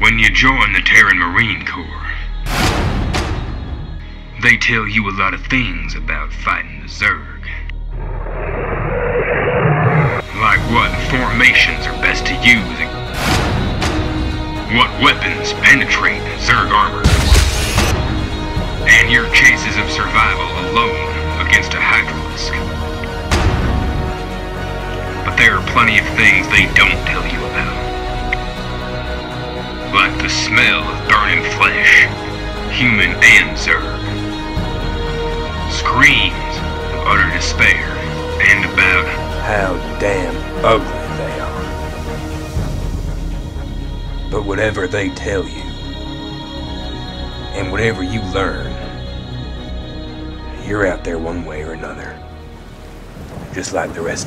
When you join the Terran Marine Corps, they tell you a lot of things about fighting the Zerg. Like what formations are best to use, what weapons penetrate Zerg armor, and your chances of survival alone against a Hydralisk. But there are plenty of things they don't tell you about. Like the smell of burning flesh, human and Zerg. Screams of utter despair, and about how damn ugly they are. But whatever they tell you, and whatever you learn, you're out there one way or another. Just like the rest